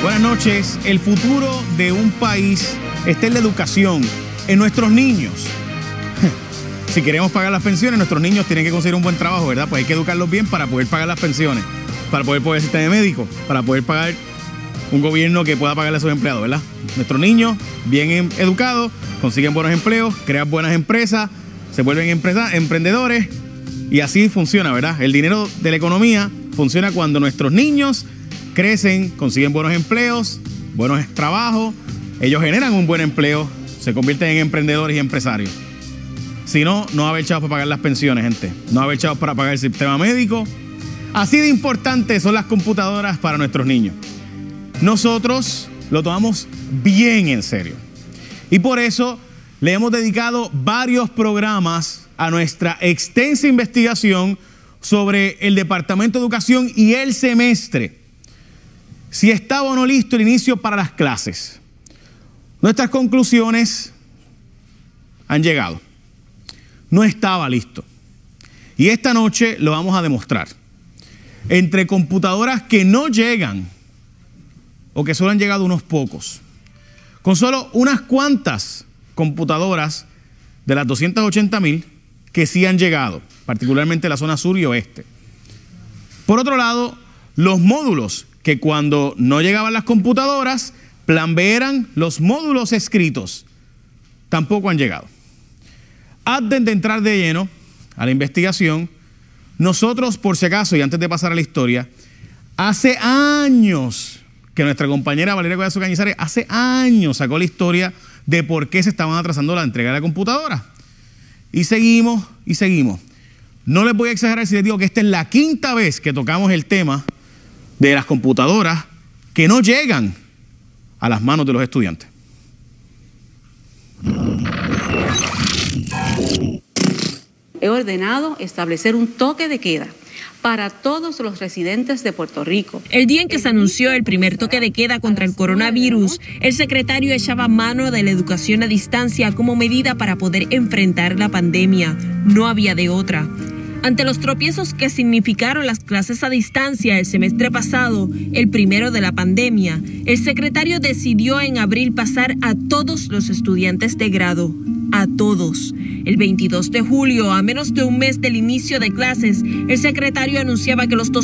Buenas noches. El futuro de un país está en la educación, en nuestros niños. Si queremos pagar las pensiones, nuestros niños tienen que conseguir un buen trabajo, ¿verdad? Pues hay que educarlos bien para poder pagar las pensiones, para poder pagar el sistema médico, para poder pagar un gobierno que pueda pagarle a sus empleados, ¿verdad? Nuestros niños, bien educados, consiguen buenos empleos, crean buenas empresas, se vuelven emprendedores y así funciona, ¿verdad? El dinero de la economía funciona cuando nuestros niños crecen, consiguen buenos empleos, buenos trabajos, ellos generan un buen empleo, se convierten en emprendedores y empresarios. Si no, no va a haber chavos para pagar las pensiones, gente. No va a haber chavos para pagar el sistema médico. Así de importantes son las computadoras para nuestros niños. Nosotros lo tomamos bien en serio. Y por eso le hemos dedicado varios programas a nuestra extensa investigación sobre el Departamento de Educación y el semestre. Si estaba o no listo el inicio para las clases. Nuestras conclusiones han llegado. No estaba listo. Y esta noche lo vamos a demostrar. Entre computadoras que no llegan o que solo han llegado unos pocos, con solo unas cuantas computadoras de las 280,000 que sí han llegado, particularmente en la zona sur y oeste. Por otro lado, los módulos que cuando no llegaban las computadoras, plan B eran los módulos escritos, tampoco han llegado. Antes de entrar de lleno a la investigación, nosotros, por si acaso, y antes de pasar a la historia, hace años que nuestra compañera Valeria Collazo Cañizares, hace años sacó la historia de por qué se estaban atrasando la entrega de la computadora. Y seguimos y seguimos. No les voy a exagerar si les digo que esta es la quinta vez que tocamos el tema de las computadoras que no llegan a las manos de los estudiantes. He ordenado establecer un toque de queda para todos los residentes de Puerto Rico. El día en que se anunció el primer toque de queda contra el coronavirus, el secretario echaba mano de la educación a distancia como medida para poder enfrentar la pandemia. No había de otra. Ante los tropiezos que significaron las clases a distancia el semestre pasado, el primero de la pandemia, el secretario decidió en abril pasar a todos los estudiantes de grado. A todos. El 22 de julio, a menos de un mes del inicio de clases, el secretario anunciaba que los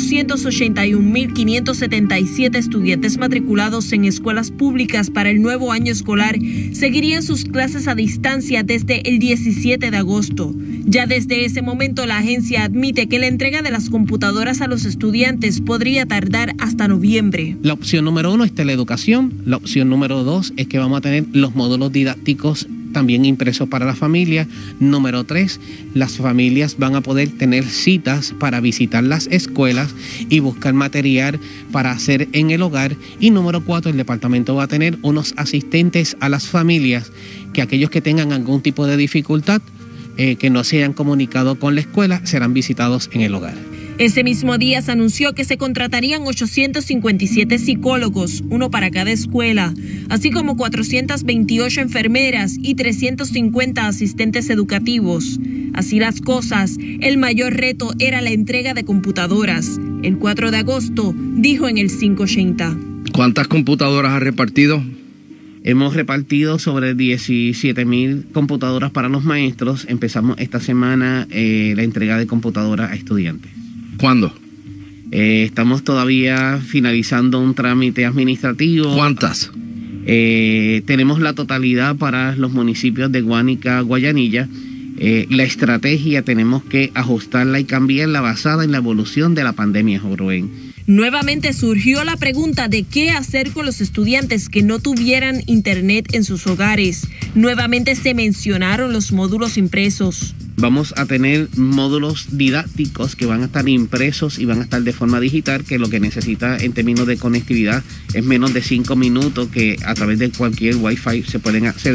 281,577 estudiantes matriculados en escuelas públicas para el nuevo año escolar seguirían sus clases a distancia desde el 17 de agosto. Ya desde ese momento, la agencia admite que la entrega de las computadoras a los estudiantes podría tardar hasta noviembre. La opción número 1 es teleeducación. La opción número 2 es que vamos a tener los módulos didácticos también impresos para la familia. Número 3, las familias van a poder tener citas para visitar las escuelas y buscar material para hacer en el hogar. Y número 4, el departamento va a tener unos asistentes a las familias que aquellos que tengan algún tipo de dificultad que no se hayan comunicado con la escuela serán visitados en el hogar. Ese mismo día se anunció que se contratarían 857 psicólogos, uno para cada escuela, así como 428 enfermeras y 350 asistentes educativos. Así las cosas, el mayor reto era la entrega de computadoras. El 4 de agosto, dijo en el 580. ¿Cuántas computadoras ha repartido? Hemos repartido sobre 17,000 computadoras para los maestros. Empezamos esta semana la entrega de computadoras a estudiantes. ¿Cuándo? Estamos todavía finalizando un trámite administrativo. ¿Cuántas? Tenemos la totalidad para los municipios de Guánica, Guayanilla. La estrategia tenemos que ajustarla y cambiarla basada en la evolución de la pandemia, Rubén. Nuevamente surgió la pregunta de qué hacer con los estudiantes que no tuvieran internet en sus hogares. Nuevamente se mencionaron los módulos impresos. Vamos a tener módulos didácticos que van a estar impresos y van a estar de forma digital, que lo que necesita en términos de conectividad es menos de 5 minutos, que a través de cualquier Wi-Fi se pueden acceder.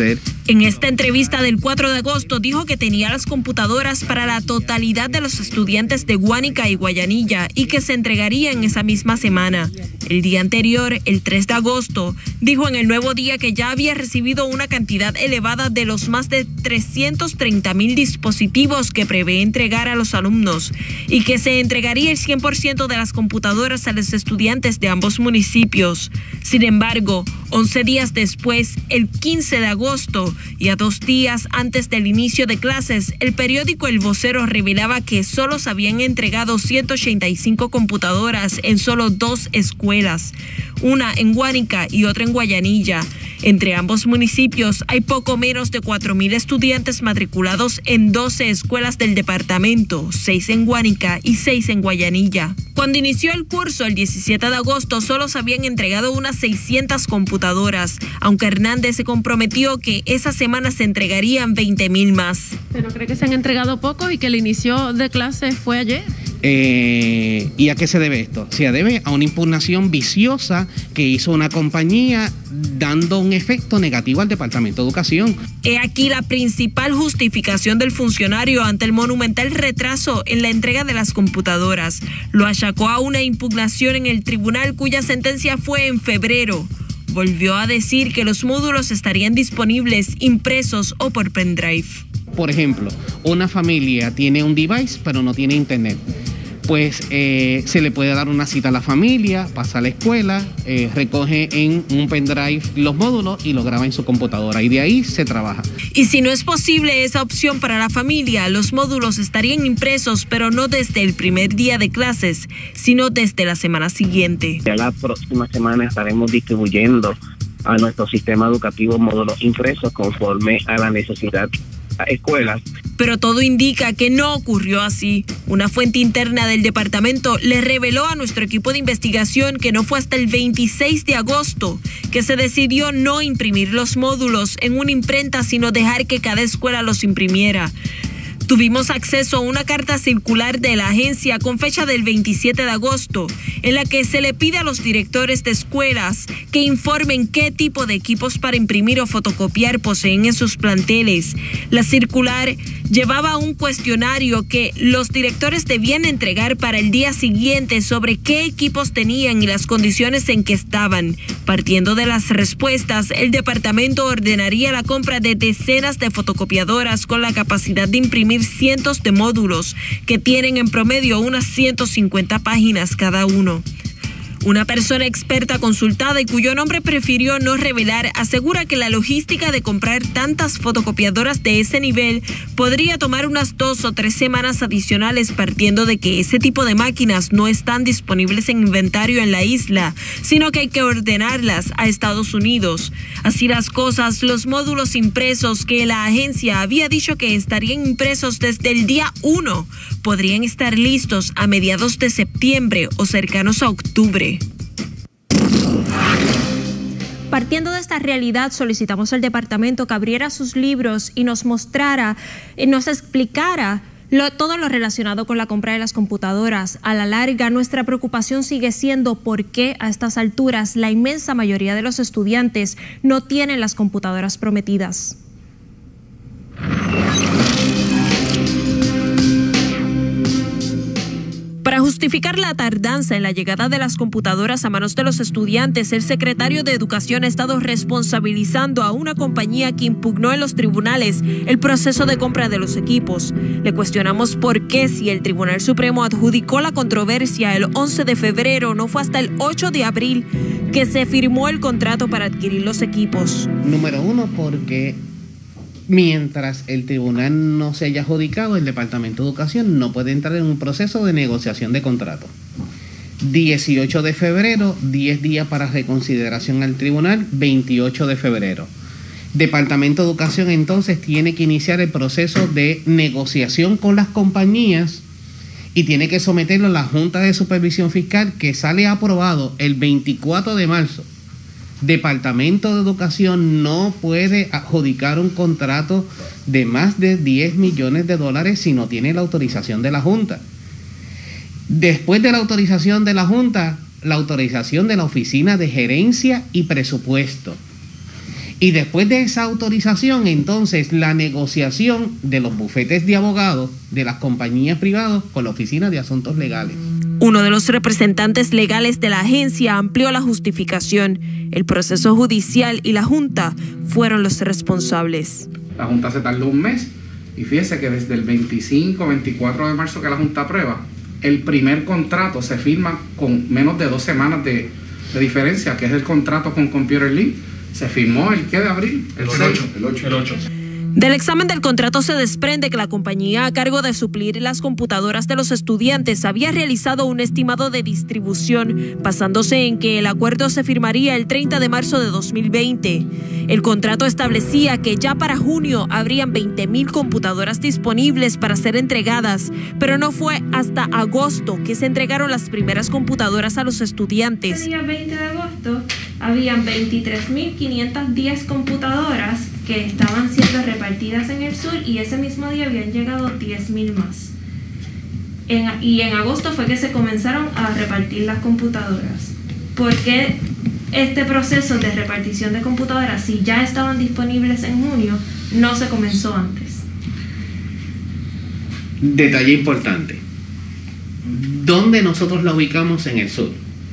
En esta entrevista del 4 de agosto dijo que tenía las computadoras para la totalidad de los estudiantes de Guánica y Guayanilla y que se entregarían esa misma semana. El día anterior, el 3 de agosto, dijo en El Nuevo Día que ya había recibido una cantidad elevada de los más de 330,000 dispositivos que prevé entregar a los alumnos y que se entregaría el 100% de las computadoras a los estudiantes de ambos municipios. Sin embargo, 11 días después, el 15 de agosto, y a 2 días antes del inicio de clases, el periódico El Vocero revelaba que solo se habían entregado 185 computadoras en solo 2 escuelas, una en Guánica y otra en Guayanilla. Entre ambos municipios hay poco menos de 4,000 estudiantes matriculados en 12 escuelas del departamento, 6 en Guánica y 6 en Guayanilla. Cuando inició el curso el 17 de agosto solo se habían entregado unas 600 computadoras, aunque Hernández se comprometió que esa semana se entregarían 20,000 más. ¿Pero cree que se han entregado pocos y que el inicio de clases fue ayer? ¿Y a qué se debe esto? Se debe a una impugnación viciosa que hizo una compañía dando un efecto negativo al Departamento de Educación. He aquí la principal justificación del funcionario ante el monumental retraso en la entrega de las computadoras. Lo achacó a una impugnación en el tribunal cuya sentencia fue en febrero. Volvió a decir que los módulos estarían disponibles impresos o por pendrive. Por ejemplo, una familia tiene un device pero no tiene internet. Pues se le puede dar una cita a la familia, pasa a la escuela, recoge en un pendrive los módulos y lo graba en su computadora y de ahí se trabaja. Y si no es posible esa opción para la familia, los módulos estarían impresos, pero no desde el primer día de clases, sino desde la semana siguiente. Ya la próxima semana estaremos distribuyendo a nuestro sistema educativo módulos impresos conforme a la necesidad a escuelas. Pero todo indica que no ocurrió así. Una fuente interna del departamento le reveló a nuestro equipo de investigación que no fue hasta el 26 de agosto que se decidió no imprimir los módulos en una imprenta, sino dejar que cada escuela los imprimiera. Tuvimos acceso a una carta circular de la agencia con fecha del 27 de agosto, en la que se le pide a los directores de escuelas que informen qué tipo de equipos para imprimir o fotocopiar poseen en sus planteles. La circular llevaba un cuestionario que los directores debían entregar para el día siguiente sobre qué equipos tenían y las condiciones en que estaban. Partiendo de las respuestas, el departamento ordenaría la compra de decenas de fotocopiadoras con la capacidad de imprimir cientos de módulos que tienen en promedio unas 150 páginas cada uno. Una persona experta consultada y cuyo nombre prefirió no revelar asegura que la logística de comprar tantas fotocopiadoras de ese nivel podría tomar unas 2 o 3 semanas adicionales, partiendo de que ese tipo de máquinas no están disponibles en inventario en la isla, sino que hay que ordenarlas a Estados Unidos. Así las cosas, los módulos impresos que la agencia había dicho que estarían impresos desde el día 1 podrían estar listos a mediados de septiembre o cercanos a octubre. Partiendo de esta realidad, solicitamos al departamento que abriera sus libros y nos mostrara, nos explicara todo lo relacionado con la compra de las computadoras. A la larga, nuestra preocupación sigue siendo por qué a estas alturas la inmensa mayoría de los estudiantes no tienen las computadoras prometidas. Para justificar la tardanza en la llegada de las computadoras a manos de los estudiantes, el secretario de Educación ha estado responsabilizando a una compañía que impugnó en los tribunales el proceso de compra de los equipos. Le cuestionamos por qué, si el Tribunal Supremo adjudicó la controversia el 11 de febrero, no fue hasta el 8 de abril que se firmó el contrato para adquirir los equipos. Número 1, porque mientras el tribunal no se haya adjudicado, el Departamento de Educación no puede entrar en un proceso de negociación de contrato. 18 de febrero, 10 días para reconsideración al tribunal, 28 de febrero. Departamento de Educación entonces tiene que iniciar el proceso de negociación con las compañías y tiene que someterlo a la Junta de Supervisión Fiscal, que sale aprobado el 24 de marzo. Departamento de Educación no puede adjudicar un contrato de más de $10 millones si no tiene la autorización de la Junta. Después de la autorización de la Junta, la autorización de la Oficina de Gerencia y Presupuesto. Y después de esa autorización, entonces la negociación de los bufetes de abogados de las compañías privadas con la Oficina de Asuntos Legales. Uno de los representantes legales de la agencia amplió la justificación. El proceso judicial y la Junta fueron los responsables. La Junta se tardó un mes y fíjese que desde el 25, 24 de marzo que la Junta aprueba, el primer contrato se firma con menos de 2 semanas de diferencia, que es el contrato con Computer Link. Se firmó el ¿qué de abril? El 8. Del examen del contrato se desprende que la compañía a cargo de suplir las computadoras de los estudiantes había realizado un estimado de distribución, basándose en que el acuerdo se firmaría el 30 de marzo de 2020. El contrato establecía que ya para junio habrían 20,000 computadoras disponibles para ser entregadas, pero no fue hasta agosto que se entregaron las primeras computadoras a los estudiantes. El día 20 de agosto habían 23.510 computadoras que estaban siendo repartidas en el sur y ese mismo día habían llegado 10,000 más. Y en agosto fue que se comenzaron a repartir las computadoras. ¿Por qué este proceso de repartición de computadoras, si ya estaban disponibles en junio, no se comenzó antes? Detalle importante. ¿Dónde nosotros la ubicamos en el sur?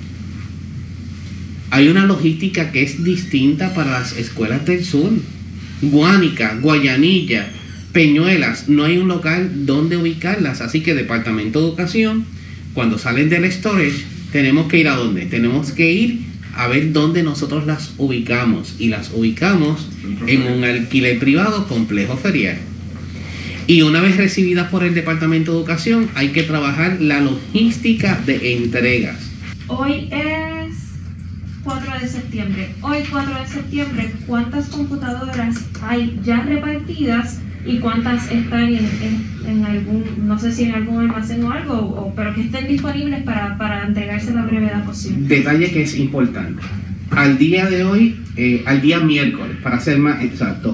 Hay una logística que es distinta para las escuelas del sur. Guánica, Guayanilla, Peñuelas, no hay un local donde ubicarlas, así que Departamento de Educación, cuando salen del storage, tenemos que ir a dónde, tenemos que ir a ver dónde nosotros las ubicamos, y las ubicamos en un alquiler privado complejo ferial. Y una vez recibidas por el Departamento de Educación, hay que trabajar la logística de entregas. Hoy es 4 de septiembre. Hoy 4 de septiembre, ¿cuántas computadoras hay ya repartidas y cuántas están en algún, no sé si en algún almacén o algo, pero que estén disponibles para entregarse a la brevedad posible? Detalle que es importante. Al día de hoy, al día miércoles, para ser más exacto,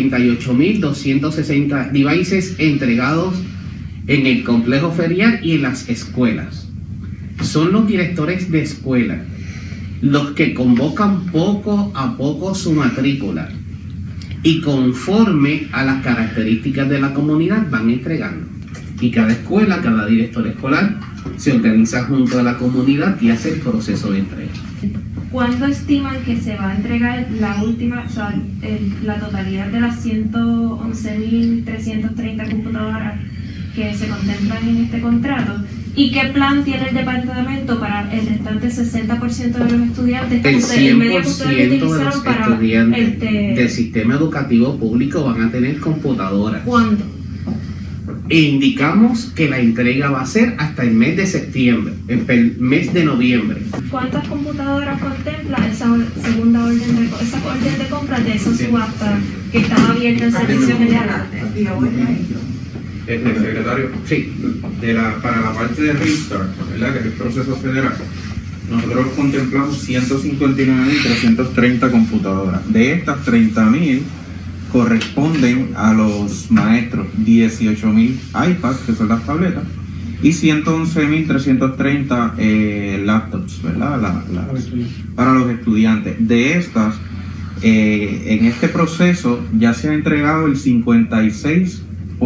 88,260 devices entregados en el complejo ferial y en las escuelas. Son los directores de escuela los que convocan poco a poco su matrícula y conforme a las características de la comunidad van entregando. Y cada escuela, cada director escolar se organiza junto a la comunidad y hace el proceso de entrega. ¿Cuándo estiman que se va a entregar la última, o sea, la totalidad de las 111.330 computadoras que se contemplan en este contrato? ¿Y qué plan tiene el departamento para el restante 60% de los estudiantes? El 100% de los estudiantes del sistema educativo público van a tener computadoras. ¿Cuándo? E indicamos que la entrega va a ser hasta el mes de septiembre, el mes de noviembre. ¿Cuántas computadoras contempla esa segunda orden de compra de esa subasta que estaba abierta en servicio general? El secretario, sí, para la parte de Restart, ¿verdad?, que es el proceso federal, nosotros contemplamos 159.330 computadoras. De estas, 30.000 corresponden a los maestros, 18.000 iPads, que son las tabletas, y 111.330 laptops, ¿verdad?, para los estudiantes. De estas, en este proceso ya se ha entregado el 56%,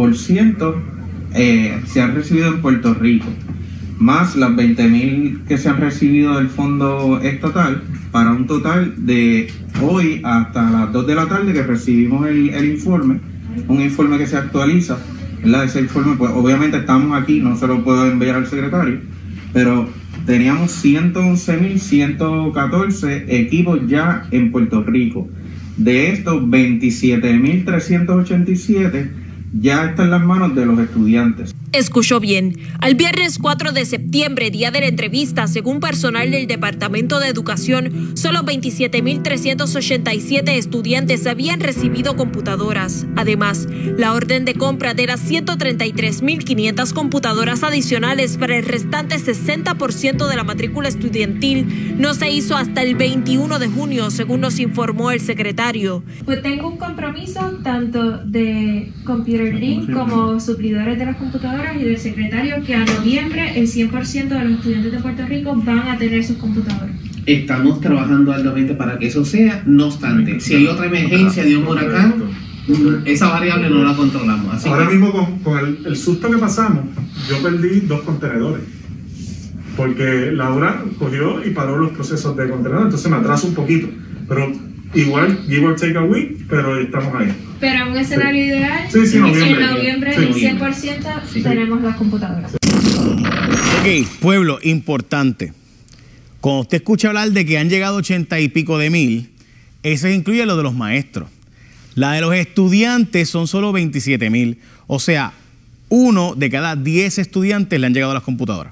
se han recibido en Puerto Rico, más las 20.000 que se han recibido del fondo estatal, para un total de hoy hasta las 2 de la tarde que recibimos el informe, un informe que se actualiza, ¿verdad? Ese informe, pues obviamente estamos aquí, no se lo puedo enviar al secretario, pero teníamos 111.114 equipos ya en Puerto Rico. De estos, 27.387 ya está en las manos de los estudiantes. Escuchó bien. Al viernes 4 de septiembre, día de la entrevista, según personal del Departamento de Educación, solo 27.387 estudiantes habían recibido computadoras. Además, la orden de compra de las 133.500 computadoras adicionales para el restante 60% de la matrícula estudiantil no se hizo hasta el 21 de junio, según nos informó el secretario. Pues tengo un compromiso tanto de Computer Link como suplidores de las computadoras y del secretario que a noviembre el 100% de los estudiantes de Puerto Rico van a tener sus computadoras. Estamos trabajando arduamente para que eso sea. No obstante, si hay otra emergencia de un huracán, esa variable no la controlamos. Así ahora que, mismo con el susto que pasamos, yo perdí 2 contenedores. Porque Laura cogió y paró los procesos de contenedores, entonces me atraso un poquito. Pero igual, give or take a week, pero estamos ahí. Pero en un escenario ideal, sí, noviembre, en noviembre, sí, el 100% tenemos las computadoras. Ok, pueblo, importante. Cuando usted escucha hablar de que han llegado 80 y pico de mil, eso incluye lo de los maestros. La de los estudiantes son solo 27,000. O sea, 1 de cada 10 estudiantes le han llegado a las computadoras.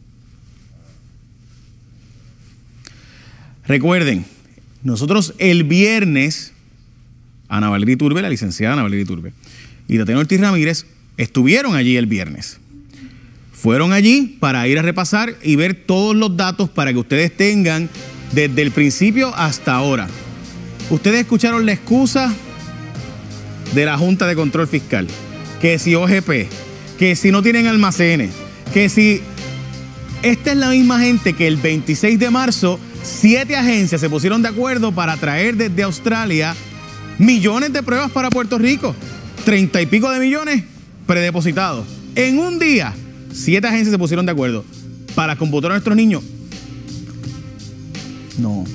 Recuerden, nosotros el viernes, Ana Valeria Iturbe, la licenciada Ana Valeria Iturbe, y Tatiana Ortiz Ramírez estuvieron allí el viernes. Fueron allí para ir a repasar y ver todos los datos para que ustedes tengan desde el principio hasta ahora. Ustedes escucharon la excusa de la Junta de Control Fiscal, que si OGP, que si no tienen almacenes, que si... Esta es la misma gente que el 26 de marzo 7 agencias se pusieron de acuerdo para traer desde Australia millones de pruebas para Puerto Rico. 30 y pico de millones predepositados. En un día, 7 agencias se pusieron de acuerdo para computar a nuestros niños. No.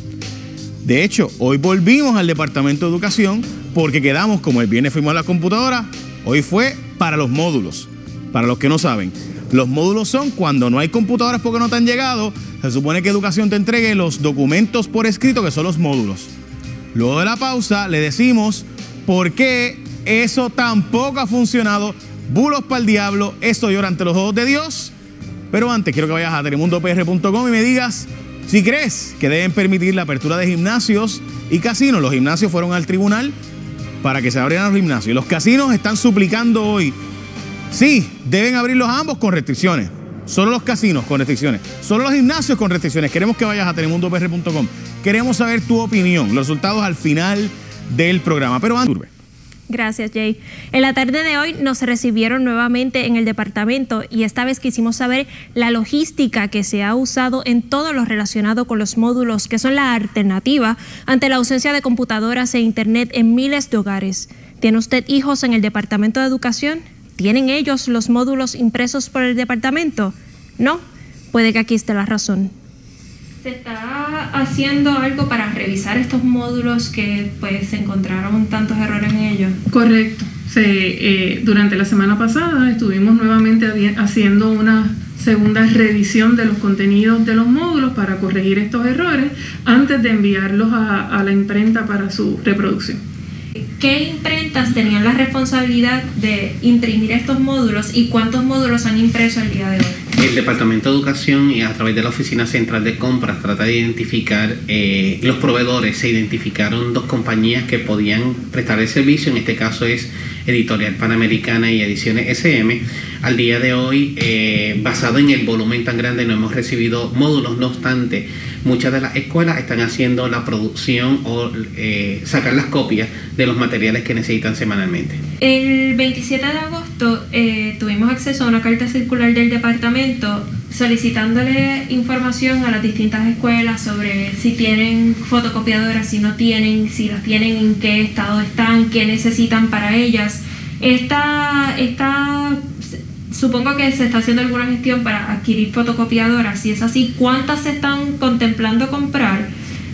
De hecho, hoy volvimos al Departamento de Educación porque quedamos, como el viernes fuimos a la computadora, hoy fue para los módulos. Para los que no saben, los módulos son cuando no hay computadoras porque no te han llegado. Se supone que Educación te entregue los documentos por escrito, que son los módulos. Luego de la pausa le decimos por qué eso tampoco ha funcionado. Bulos para el diablo, esto llora ante los ojos de Dios. Pero antes quiero que vayas a telemundopr.com y me digas si crees que deben permitir la apertura de gimnasios y casinos. Los gimnasios fueron al tribunal para que se abrieran los gimnasios. Y los casinos están suplicando hoy. Sí, deben abrirlos ambos con restricciones. Solo los casinos con restricciones. Solo los gimnasios con restricciones. Queremos que vayas a telemundopr.com. Queremos saber tu opinión. Los resultados al final del programa. Pero antes... Gracias, Jay. En la tarde de hoy nos recibieron nuevamente en el departamento y esta vez quisimos saber la logística que se ha usado en todo lo relacionado con los módulos, que son la alternativa ante la ausencia de computadoras e internet en miles de hogares. ¿Tiene usted hijos en el Departamento de Educación? ¿Tienen ellos los módulos impresos por el departamento? ¿No? Puede que aquí esté la razón. ¿Se está haciendo algo para revisar estos módulos que pues se encontraron tantos errores en ellos? Correcto. Durante la semana pasada estuvimos nuevamente haciendo una segunda revisión de los contenidos de los módulos para corregir estos errores antes de enviarlos a la imprenta para su reproducción. ¿Qué imprentas tenían la responsabilidad de imprimir estos módulos y cuántos módulos han impreso el día de hoy? El Departamento de Educación y a través de la Oficina Central de Compras trata de identificar los proveedores. Se identificaron 2 compañías que podían prestar el servicio, en este caso es Editorial Panamericana y Ediciones SM. Al día de hoy, basado en el volumen tan grande, no hemos recibido módulos. No obstante, muchas de las escuelas están haciendo la producción o sacar las copias de los materiales que necesitan semanalmente. El 27 de agosto tuvimos acceso a una carta circular del departamento solicitándole información a las distintas escuelas sobre si tienen fotocopiadoras, si no tienen, si las tienen, en qué estado están, qué necesitan para ellas. Supongo que se está haciendo alguna gestión para adquirir fotocopiadoras. Si es así, ¿cuántas se están contemplando comprar?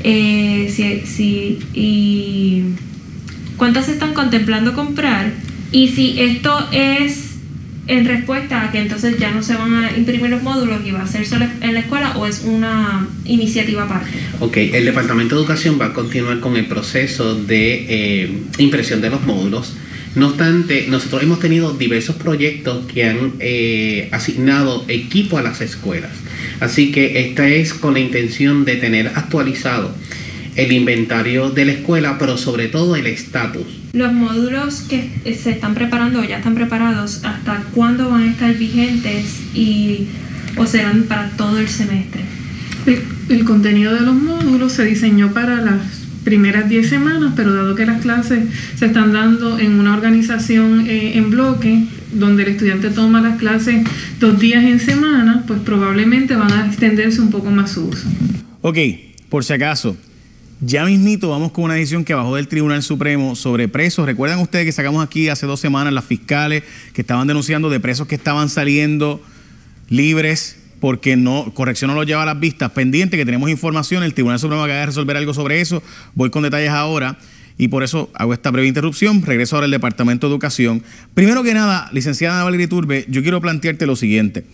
¿Cuántas se están contemplando comprar? Y si esto es en respuesta a que entonces ya no se van a imprimir los módulos y va a ser solo en la escuela, o es una iniciativa aparte. Ok, el Departamento de Educación va a continuar con el proceso de impresión de los módulos. No obstante, nosotros hemos tenido diversos proyectos que han asignado equipo a las escuelas. Así que esta es con la intención de tener actualizado el inventario de la escuela, pero sobre todo el estatus. Los módulos que se están preparando o ya están preparados, ¿hasta cuándo van a estar vigentes o serán para todo el semestre? El contenido de los módulos se diseñó para las primeras 10 semanas, pero dado que las clases se están dando en una organización en bloque, donde el estudiante toma las clases 2 días en semana, pues probablemente van a extenderse un poco más su uso. Ok, por si acaso, ya mismito vamos con una decisión que bajó del Tribunal Supremo sobre presos. ¿Recuerdan ustedes que sacamos aquí hace 2 semanas las fiscales que estaban denunciando de presos que estaban saliendo libres porque corrección no los lleva a las vistas? Pendiente, que tenemos información, el Tribunal Supremo acaba de resolver algo sobre eso. Voy con detalles ahora y por eso hago esta breve interrupción. Regreso ahora al Departamento de Educación. Primero que nada, licenciada Ana Valeria Iturbe, yo quiero plantearte lo siguiente.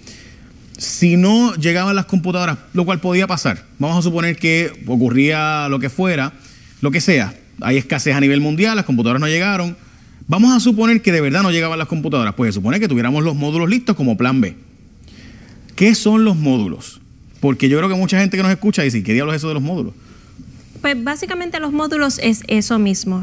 Si no llegaban las computadoras, lo cual podía pasar, vamos a suponer que ocurría lo que fuera, lo que sea, hay escasez a nivel mundial, las computadoras no llegaron, vamos a suponer que de verdad no llegaban las computadoras, pues se supone que tuviéramos los módulos listos como plan B. ¿Qué son los módulos? Porque yo creo que mucha gente que nos escucha dice, ¿qué diablos es eso de los módulos? Pues básicamente los módulos es eso mismo.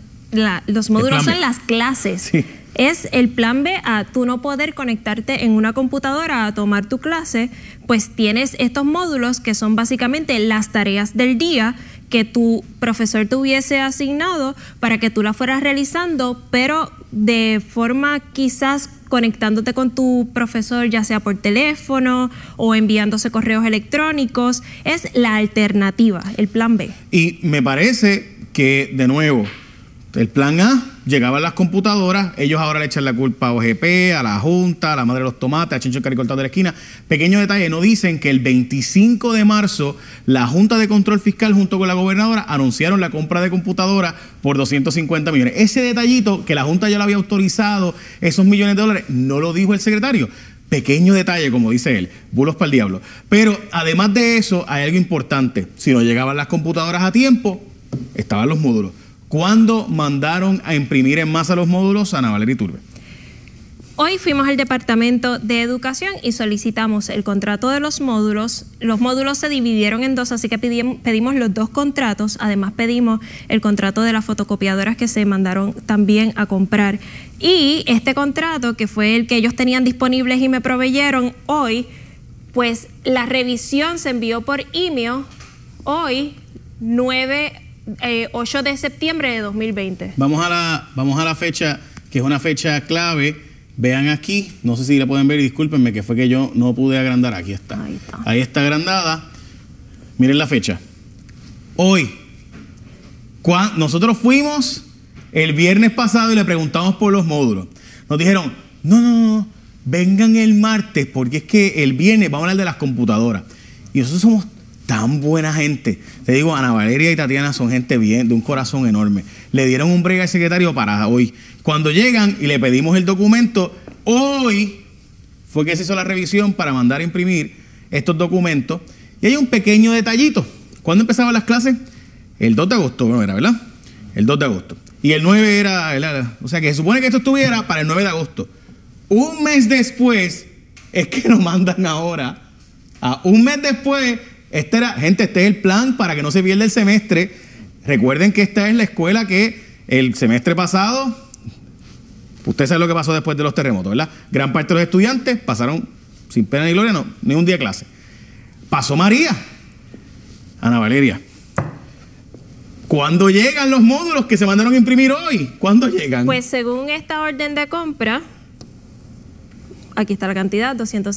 Los módulos son las clases. Sí. Es el plan B a tú no poder conectarte en una computadora a tomar tu clase, pues tienes estos módulos que son básicamente las tareas del día que tu profesor te hubiese asignado para que tú las fueras realizando, pero de forma quizás conectándote con tu profesor, ya sea por teléfono o enviándose correos electrónicos. Es la alternativa, el plan B. Y me parece que, de nuevo, el plan A, llegaban las computadoras, ellos ahora le echan la culpa a OGP, a la Junta, a la Madre de los Tomates, a Chincho el Caricortado de la esquina. Pequeño detalle, no dicen que el 25 de marzo la Junta de Control Fiscal junto con la gobernadora anunciaron la compra de computadoras por 250 millones. Ese detallito, que la Junta ya lo había autorizado, esos millones de dólares, no lo dijo el secretario. Pequeño detalle, como dice él, bulos para el diablo. Pero además de eso, hay algo importante. Si no llegaban las computadoras a tiempo, estaban los módulos. ¿Cuándo mandaron a imprimir en masa los módulos, Ana Valeria Iturbe? Hoy fuimos al Departamento de Educación y solicitamos el contrato de los módulos. Los módulos se dividieron en 2, así que pedimos los 2 contratos. Además pedimos el contrato de las fotocopiadoras que se mandaron también a comprar. Y este contrato, que fue el que ellos tenían disponibles y me proveyeron hoy, pues la revisión se envió por email hoy, 8 de septiembre de 2020. Vamos a la fecha, que es una fecha clave. Vean aquí, no sé si la pueden ver, discúlpenme, que fue que yo no pude agrandar. Aquí está. Ahí está agrandada. Miren la fecha. Hoy, nosotros fuimos el viernes pasado y le preguntamos por los módulos. Nos dijeron, no, vengan el martes, porque es que el viernes vamos a hablar de las computadoras. Y nosotros somos tan buena gente. Te digo, Ana Valeria y Tatiana son gente bien, de un corazón enorme. Le dieron un break al secretario para hoy. Cuando llegan y le pedimos el documento, hoy fue que se hizo la revisión para mandar a imprimir estos documentos. Y hay un pequeño detallito. ¿Cuándo empezaban las clases? El 2 de agosto, bueno, era, ¿verdad? El 2 de agosto. Y el 9 era, o sea que se supone que esto estuviera para el 9 de agosto. Un mes después es que nos mandan ahora. Un mes después, este es el plan para que no se pierda el semestre. Recuerden que esta es la escuela que el semestre pasado, usted sabe lo que pasó después de los terremotos, ¿verdad? Gran parte de los estudiantes pasaron sin pena ni gloria, ni un día de clase. Pasó María. Ana Valeria, ¿cuándo llegan los módulos que se mandaron a imprimir hoy? ¿Cuándo llegan? Pues según esta orden de compra, aquí está la cantidad,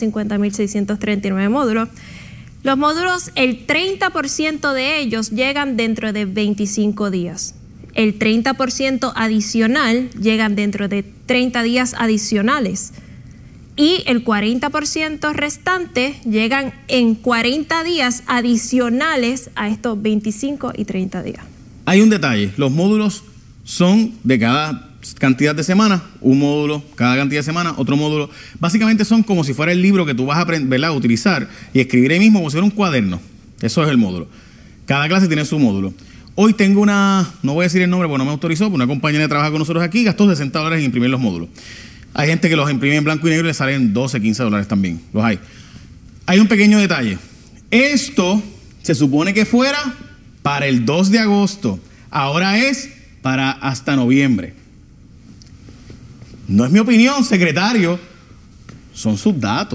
250.639 módulos. Los módulos, el 30% de ellos llegan dentro de 25 días. El 30% adicional llegan dentro de 30 días adicionales. Y el 40% restante llegan en 40 días adicionales a estos 25 y 30 días. Hay un detalle, los módulos son de cada cantidad de semanas, un módulo, cada cantidad de semanas, otro módulo. Básicamente son como si fuera el libro que tú vas a aprender, ¿verdad?, a utilizar y escribir ahí mismo como si fuera un cuaderno. Eso es el módulo. Cada clase tiene su módulo. Hoy tengo no voy a decir el nombre porque no me autorizó, pero una compañera que trabaja con nosotros aquí gastó $60 en imprimir los módulos. Hay gente que los imprime en blanco y negro y le salen $12, $15 también. Los hay. Hay un pequeño detalle. Esto se supone que fuera para el 2 de agosto. Ahora es para hasta noviembre. No es mi opinión, secretario. Son sus datos.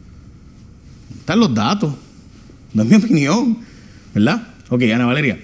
Están los datos. No es mi opinión. ¿Verdad? Ok, Ana Valeria.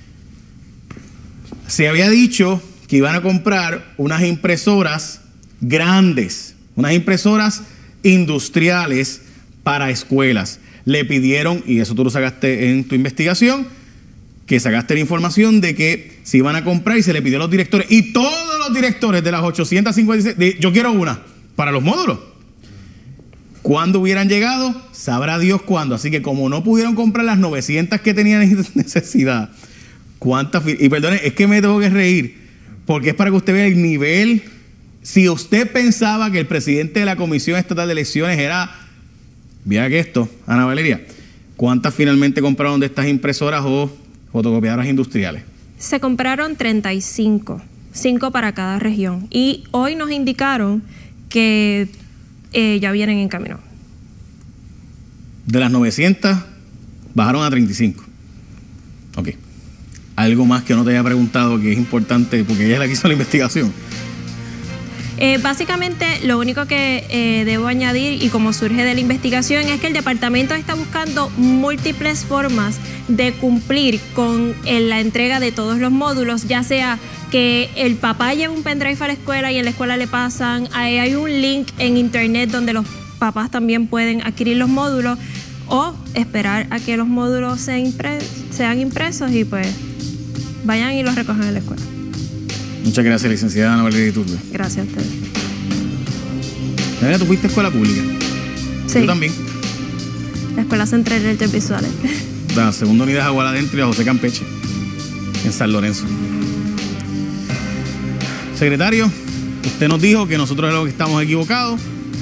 Se había dicho que iban a comprar unas impresoras grandes, unas impresoras industriales para escuelas. le pidieron, y eso tú lo sacaste en tu investigación, que sacaste la información de que se iban a comprar y se le pidió a los directores, y todos los directores de las 856, yo quiero una para los módulos. ¿Cuándo hubieran llegado? Sabrá Dios cuándo. Así que como no pudieron comprar las 900 que tenían necesidad, ¿cuántas? Y perdone, es que me tengo que reír, porque es para que usted vea el nivel. Si usted pensaba que el presidente de la Comisión Estatal de Elecciones era, mira que esto, Ana Valeria, ¿cuántas finalmente compraron de estas impresoras o fotocopiadoras industriales? Se compraron 35, 5 para cada región. Y hoy nos indicaron que ya vienen en camino. De las 900 bajaron a 35. Ok. Algo más que no te haya preguntado que es importante, porque ella es la que hizo la investigación. Básicamente lo único que debo añadir, y como surge de la investigación, es que el departamento está buscando múltiples formas de cumplir con la entrega de todos los módulos, ya sea que el papá lleve un pendrive a la escuela y en la escuela le pasan, hay un link en internet donde los papás también pueden adquirir los módulos, o esperar a que los módulos sean impresos y pues vayan y los recojan en la escuela. Muchas gracias, licenciada Ana Valeria Iturbe. Gracias a ustedes. ¿Tú fuiste a escuela pública? Sí. Yo también. La Escuela Central de Artes Visuales. La segunda unidad de Aguala Adentro y a José Campeche, en San Lorenzo. Secretario, usted nos dijo que nosotros es lo que estamos equivocados.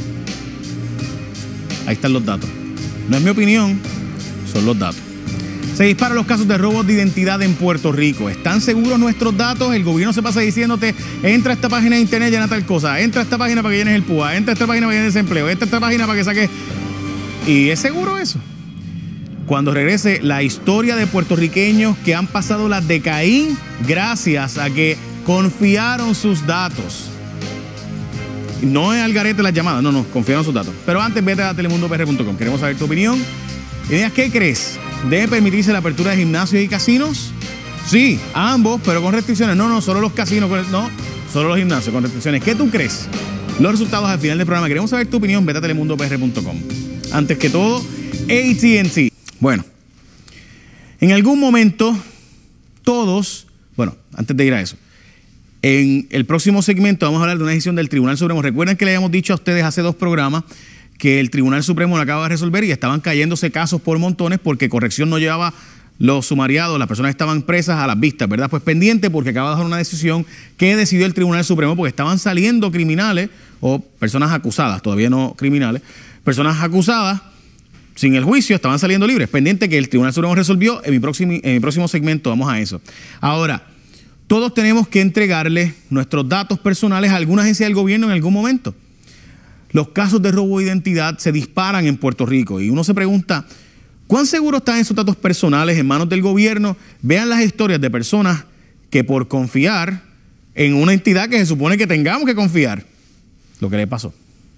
Ahí están los datos. No es mi opinión, son los datos. Se disparan los casos de robos de identidad en Puerto Rico. ¿Están seguros nuestros datos? El gobierno se pasa diciéndote, entra a esta página de internet, llena tal cosa, entra a esta página para que llenes el PUA, entra a esta página para que llenes desempleo, entra a esta página para que saques... ¿Y es seguro eso? Cuando regrese la historia de puertorriqueños que han pasado las de Caín gracias a que confiaron sus datos. No es al garete las llamadas, no, confiaron sus datos. Pero antes vete a telemundopr.com. Queremos saber tu opinión. Y digas, ¿qué crees? ¿Debe permitirse la apertura de gimnasios y casinos? Sí, ambos, pero con restricciones. No, solo los casinos, no, solo los gimnasios con restricciones. ¿Qué tú crees? Los resultados al final del programa. Queremos saber tu opinión. Vete a telemundopr.com. Antes que todo, AT&T. Bueno, en algún momento todos, antes de ir a eso, en el próximo segmento vamos a hablar de una decisión del Tribunal Supremo. Recuerden que le habíamos dicho a ustedes hace 2 programas que el Tribunal Supremo lo acaba de resolver y estaban cayéndose casos por montones porque corrección no llevaba los sumariados, las personas que estaban presas a las vistas, ¿verdad? Pues pendiente porque acaba de dar una decisión que decidió el Tribunal Supremo porque estaban saliendo criminales o personas acusadas, todavía no criminales, personas acusadas sin el juicio, estaban saliendo libres. Pendiente que el Tribunal Supremo resolvió. En mi próximo segmento vamos a eso. Ahora, todos tenemos que entregarle nuestros datos personales a alguna agencia del gobierno en algún momento. Los casos de robo de identidad se disparan en Puerto Rico y uno se pregunta, ¿cuán seguros están esos datos personales en manos del gobierno? Vean las historias de personas que por confiar en una entidad que se supone que tengamos que confiar, lo que le pasó.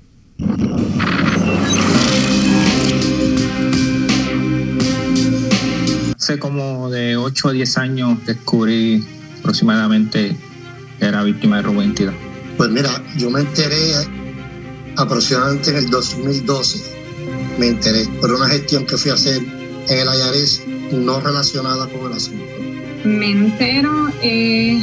Hace como de 8 a 10 años descubrí aproximadamente que era víctima de robo de identidad. Pues mira, yo me enteré aproximadamente en el 2012, me enteré por una gestión que fui a hacer en el IRS no relacionada con el asunto. Me entero el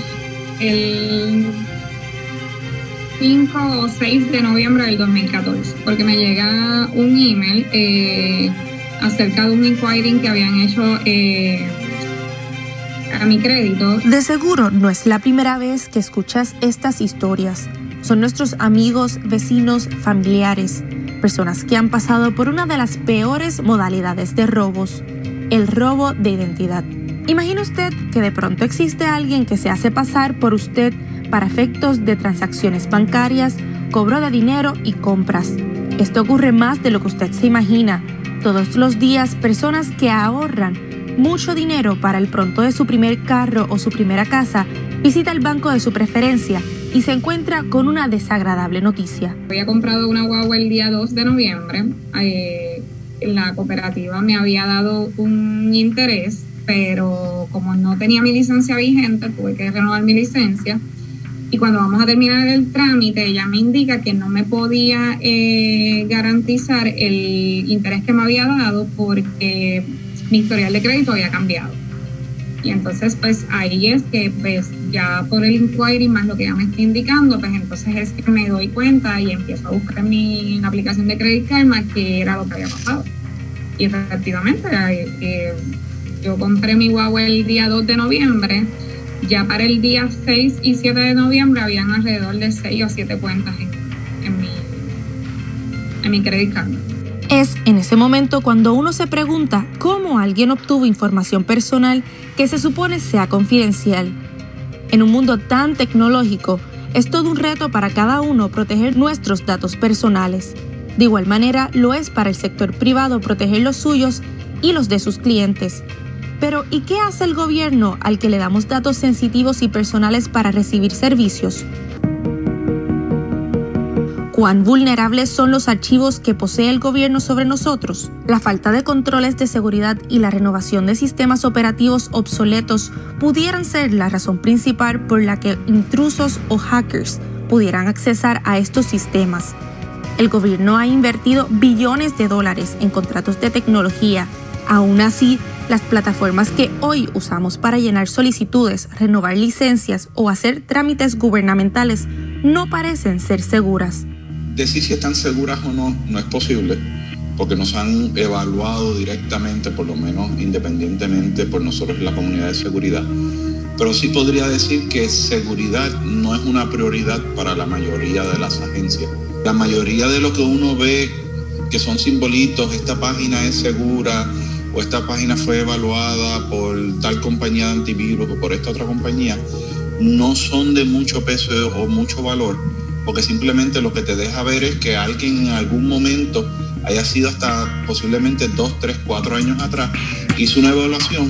5 o 6 de noviembre del 2014, porque me llega un email acerca de un inquiring que habían hecho a mi crédito. De seguro no es la primera vez que escuchas estas historias. Son nuestros amigos, vecinos, familiares, personas que han pasado por una de las peores modalidades de robos, el robo de identidad. Imagine usted que de pronto existe alguien que se hace pasar por usted para efectos de transacciones bancarias, cobro de dinero y compras. Esto ocurre más de lo que usted se imagina. Todos los días, personas que ahorran mucho dinero para el pronto de su primer carro o su primera casa visita el banco de su preferencia y se encuentra con una desagradable noticia. Había comprado una guagua el día 2 de noviembre. La cooperativa me había dado un interés, pero como no tenía mi licencia vigente, tuve que renovar mi licencia Y cuando vamos a terminar el trámite, ella me indica que no me podía garantizar el interés que me había dado porque mi historial de crédito había cambiado. Y entonces, pues ahí es que, pues ya por el inquiry más lo que ella me está indicando, pues entonces es que me doy cuenta y empiezo a buscar en mi aplicación de Credit Karma qué era lo que había pasado. Y efectivamente, yo compré mi guagua el día 2 de noviembre. Ya para el día 6 y 7 de noviembre habían alrededor de 6 o 7 cuentas en mi Credit Card. Es en ese momento cuando uno se pregunta cómo alguien obtuvo información personal que se supone sea confidencial. En un mundo tan tecnológico, es todo un reto para cada uno proteger nuestros datos personales. De igual manera, lo es para el sector privado proteger los suyos y los de sus clientes. Pero, ¿y qué hace el gobierno al que le damos datos sensitivos y personales para recibir servicios? ¿Cuán vulnerables son los archivos que posee el gobierno sobre nosotros? La falta de controles de seguridad y la renovación de sistemas operativos obsoletos pudieran ser la razón principal por la que intrusos o hackers pudieran accesar a estos sistemas. El gobierno ha invertido billones de dólares en contratos de tecnología. Aún así, las plataformas que hoy usamos para llenar solicitudes, renovar licencias o hacer trámites gubernamentales no parecen ser seguras. Decir si están seguras o no es posible, porque nos han evaluado directamente, por lo menos independientemente por nosotros en la comunidad de seguridad. Pero sí podría decir que seguridad no es una prioridad para la mayoría de las agencias. La mayoría de lo que uno ve, que son simbolitos, esta página es segura, o esta página fue evaluada por tal compañía de antivirus o por esta otra compañía, no son de mucho peso o mucho valor, porque simplemente lo que te deja ver es que alguien en algún momento, haya sido hasta posiblemente 2, 3, 4 años atrás, hizo una evaluación,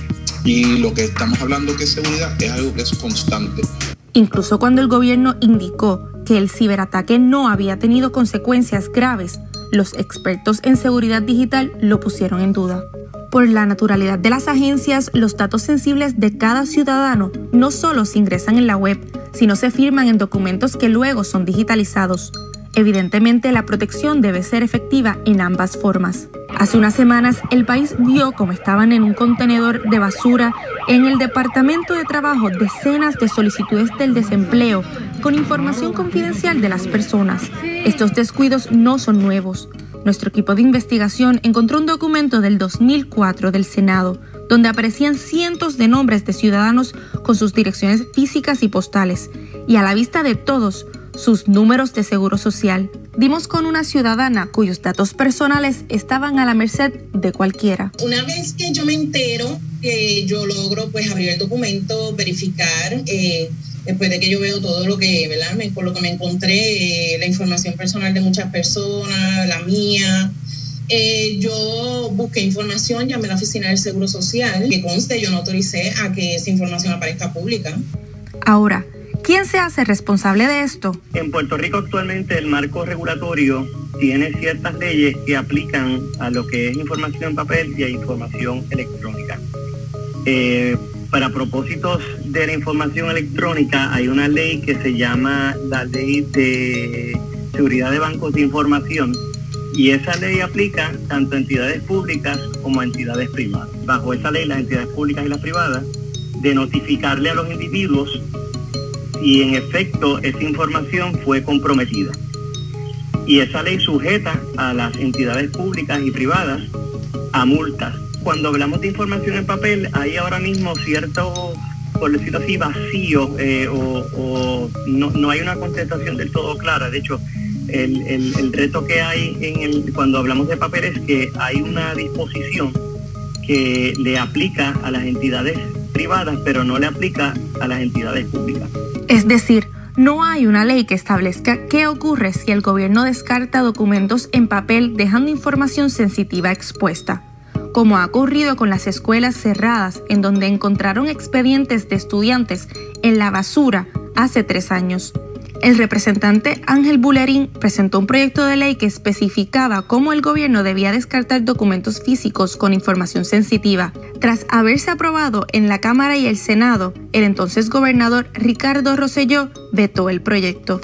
y lo que estamos hablando que es seguridad es algo que es constante. Incluso cuando el gobierno indicó que el ciberataque no había tenido consecuencias graves, los expertos en seguridad digital lo pusieron en duda. Por la naturalidad de las agencias, los datos sensibles de cada ciudadano no solo se ingresan en la web, sino se firman en documentos que luego son digitalizados. Evidentemente, la protección debe ser efectiva en ambas formas. Hace unas semanas, el país vio cómo estaban en un contenedor de basura en el Departamento de Trabajo decenas de solicitudes del desempleo con información confidencial de las personas. Estos descuidos no son nuevos. Nuestro equipo de investigación encontró un documento del 2004 del Senado, donde aparecían cientos de nombres de ciudadanos con sus direcciones físicas y postales, y a la vista de todos, sus números de seguro social. Dimos con una ciudadana cuyos datos personales estaban a la merced de cualquiera. Una vez que yo me entero, yo logro pues abrir el documento, verificar, después de que yo veo todo lo que, ¿verdad? Por lo que me encontré, la información personal de muchas personas, la mía. Yo busqué información, llamé a la oficina del Seguro Social, que conste, yo no autoricé a que esa información aparezca pública. Ahora, ¿quién se hace responsable de esto? En Puerto Rico actualmente el marco regulatorio tiene ciertas leyes que aplican a lo que es información en papel y a información electrónica. Para propósitos de la información electrónica hay una ley que se llama la Ley de Seguridad de Bancos de Información, y esa ley aplica tanto a entidades públicas como a entidades privadas. Bajo esa ley, las entidades públicas y las privadas, de notificarle a los individuos si en efecto esa información fue comprometida. Y esa ley sujeta a las entidades públicas y privadas a multas. Cuando hablamos de información en papel, hay ahora mismo cierto, por decirlo así, vacío o no hay una contestación del todo clara. De hecho, el reto que hay cuando hablamos de papel es que hay una disposición que le aplica a las entidades privadas, pero no le aplica a las entidades públicas. Es decir, no hay una ley que establezca qué ocurre si el gobierno descarta documentos en papel dejando información sensitiva expuesta, como ha ocurrido con las escuelas cerradas, en donde encontraron expedientes de estudiantes en la basura hace 3 años. El representante Ángel Bulerín presentó un proyecto de ley que especificaba cómo el gobierno debía descartar documentos físicos con información sensitiva. Tras haberse aprobado en la Cámara y el Senado, el entonces gobernador Ricardo Rosselló vetó el proyecto.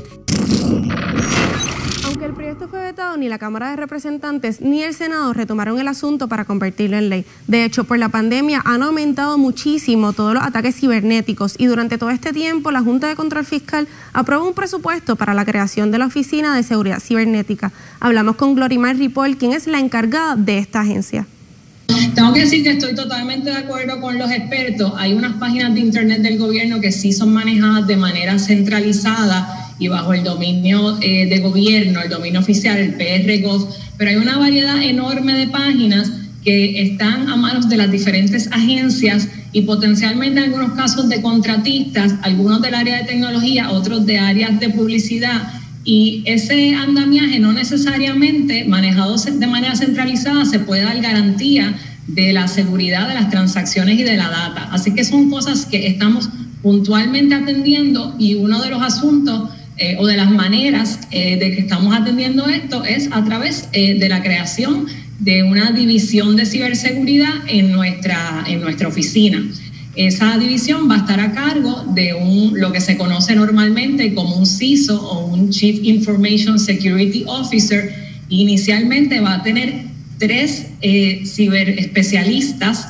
Aunque el proyecto fue vetado, ni la Cámara de Representantes ni el Senado retomaron el asunto para convertirlo en ley. De hecho, por la pandemia han aumentado muchísimo todos los ataques cibernéticos y durante todo este tiempo la Junta de Control Fiscal aprobó un presupuesto para la creación de la Oficina de Seguridad Cibernética. Hablamos con Glorimar Ripoll, quien es la encargada de esta agencia. Tengo que decir que estoy totalmente de acuerdo con los expertos. Hay unas páginas de internet del gobierno que sí son manejadas de manera centralizada y bajo el dominio de gobierno, el dominio oficial, el PR-Gov, pero hay una variedad enorme de páginas que están a manos de las diferentes agencias y potencialmente en algunos casos de contratistas, algunos del área de tecnología, otros de áreas de publicidad. Y ese andamiaje no necesariamente manejado de manera centralizada se puede dar garantía de la seguridad de las transacciones y de la data. Así que son cosas que estamos puntualmente atendiendo y uno de los asuntos o de las maneras de que estamos atendiendo esto es a través de la creación de una división de ciberseguridad en nuestra oficina. Esa división va a estar a cargo de lo que se conoce normalmente como un CISO o un Chief Information Security Officer. Inicialmente va a tener 3 ciberespecialistas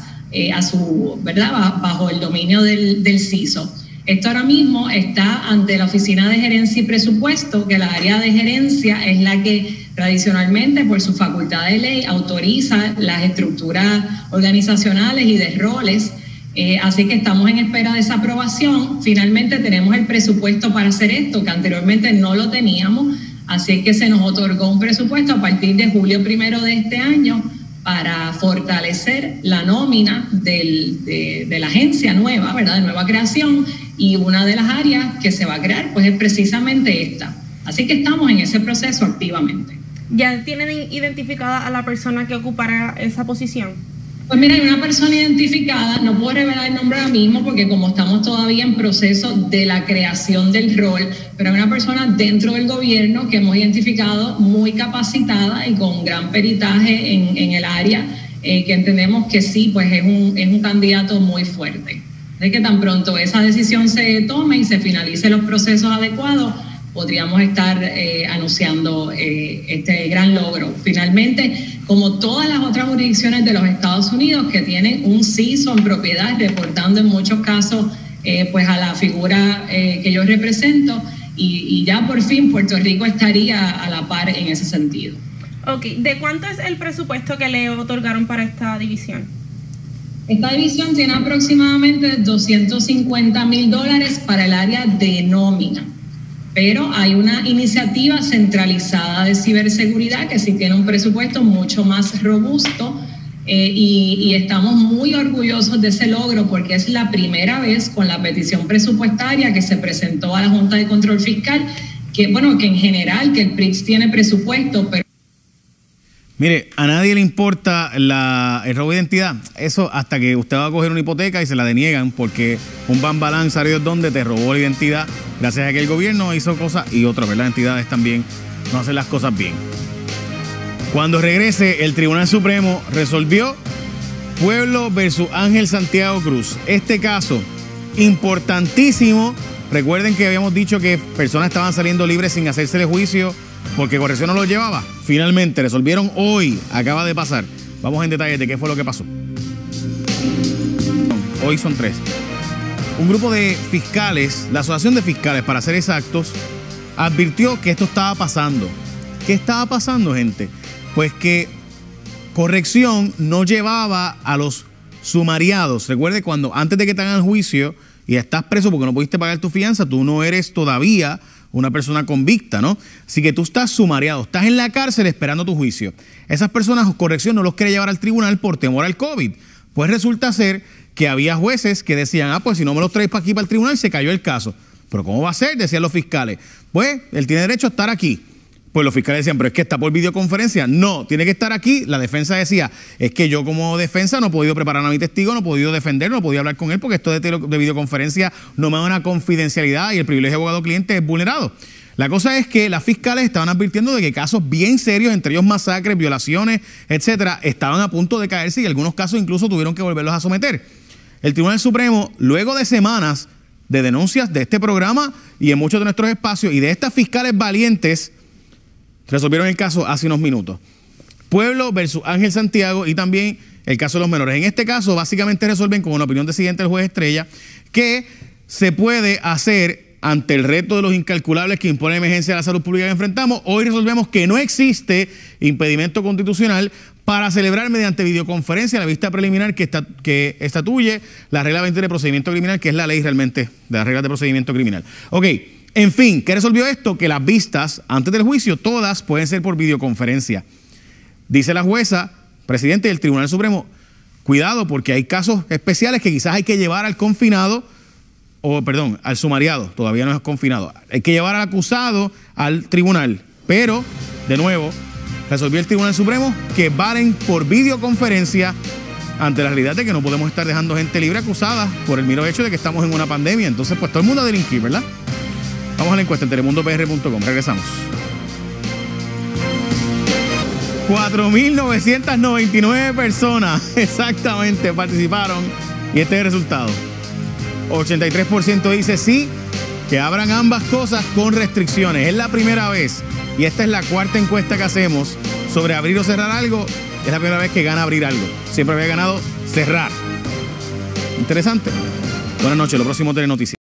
bajo el dominio del CISO. Esto ahora mismo está ante la Oficina de Gerencia y Presupuesto, que la área de gerencia es la que tradicionalmente, por su facultad de ley, autoriza las estructuras organizacionales y de roles. Así que estamos en espera de esa aprobación. Finalmente tenemos el presupuesto para hacer esto, que anteriormente no lo teníamos. Así que se nos otorgó un presupuesto a partir de julio 1 de este año para fortalecer la nómina de la agencia nueva, ¿verdad? De nueva creación. Y una de las áreas que se va a crear pues es precisamente esta. Así que estamos en ese proceso activamente. ¿Ya tienen identificada a la persona que ocupará esa posición? Pues mira, hay una persona identificada, no puedo revelar el nombre ahora mismo porque como estamos todavía en proceso de la creación del rol, pero hay una persona dentro del gobierno que hemos identificado muy capacitada y con gran peritaje en el área, que entendemos que sí, pues es un candidato muy fuerte. De que tan pronto esa decisión se tome y se finalice los procesos adecuados, podríamos estar anunciando este gran logro. Finalmente, como todas las otras jurisdicciones de los Estados Unidos que tienen un CISO en propiedad, reportando en muchos casos pues a la figura que yo represento, y ya por fin Puerto Rico estaría a la par en ese sentido. Ok, ¿de cuánto es el presupuesto que le otorgaron para esta división? Esta división tiene aproximadamente $250,000 para el área de nómina. Pero hay una iniciativa centralizada de ciberseguridad que sí tiene un presupuesto mucho más robusto y estamos muy orgullosos de ese logro porque es la primera vez con la petición presupuestaria que se presentó a la Junta de Control Fiscal, que en general que el PRIX tiene presupuesto, pero... Mire, a nadie le importa el robo de identidad. Eso hasta que usted va a coger una hipoteca y se la deniegan porque un bambalán, sabe Dios dónde, te robó la identidad gracias a que el gobierno hizo cosas y otras, ¿verdad? Entidades también no hacen las cosas bien. Cuando regrese, el Tribunal Supremo resolvió Pueblo versus Ángel Santiago Cruz. Este caso, importantísimo. Recuerden que habíamos dicho que personas estaban saliendo libres sin hacérsele juicio porque corrección no lo llevaba. Finalmente resolvieron hoy, acaba de pasar. Vamos en detalles de qué fue lo que pasó. Hoy son 3. Un grupo de fiscales, la Asociación de Fiscales, para ser exactos, advirtió que esto estaba pasando. ¿Qué estaba pasando, gente? Pues que corrección no llevaba a los sumariados. Recuerde, cuando antes de que te hagan el juicio y estás preso porque no pudiste pagar tu fianza, tú no eres todavía una persona convicta, ¿no? Así que tú estás sumariado, estás en la cárcel esperando tu juicio. Esas personas, corrección, no los quiere llevar al tribunal por temor al COVID. Pues resulta ser que había jueces que decían, pues si no me los traes para aquí, para el tribunal, se cayó el caso. ¿Pero cómo va a ser? Decían los fiscales. Pues él tiene derecho a estar aquí. Pues los fiscales decían, pero es que está por videoconferencia. No, tiene que estar aquí. La defensa decía, es que yo como defensa no he podido preparar a mi testigo, no he podido defenderlo, no he podido hablar con él porque esto de videoconferencia no me da una confidencialidad y el privilegio de abogado-cliente es vulnerado. La cosa es que las fiscales estaban advirtiendo de que casos bien serios, entre ellos masacres, violaciones, etcétera, estaban a punto de caerse y en algunos casos incluso tuvieron que volverlos a someter. El Tribunal Supremo, luego de semanas de denuncias de este programa y en muchos de nuestros espacios y de estas fiscales valientes, resolvieron el caso hace unos minutos. Pueblo versus Ángel Santiago y también el caso de los menores. En este caso, básicamente resuelven con una opinión siguiente del juez Estrella que se puede hacer ante el reto de los incalculables que impone la emergencia de la salud pública que enfrentamos. Hoy resolvemos que no existe impedimento constitucional para celebrar mediante videoconferencia la vista preliminar que estatuye la regla 20 de procedimiento criminal, que es la ley realmente de las reglas de procedimiento criminal. Ok, en fin, ¿qué resolvió esto? Que las vistas antes del juicio, todas pueden ser por videoconferencia. Dice la jueza, presidente del Tribunal Supremo, cuidado porque hay casos especiales que quizás hay que llevar al confinado, al sumariado, todavía no es confinado. Hay que llevar al acusado al tribunal, pero, de nuevo, resolvió el Tribunal Supremo que valen por videoconferencia ante la realidad de que no podemos estar dejando gente libre acusada por el mero hecho de que estamos en una pandemia. Entonces, pues todo el mundo a delinquir, ¿verdad? Vamos a la encuesta en telemundopr.com. Regresamos. 4.999 personas exactamente participaron y este es el resultado. 83% dice sí, que abran ambas cosas con restricciones. Es la primera vez y esta es la cuarta encuesta que hacemos sobre abrir o cerrar algo. Es la primera vez que gana abrir algo. Siempre había ganado cerrar. Interesante. Buenas noches, lo próximo Telenoticias.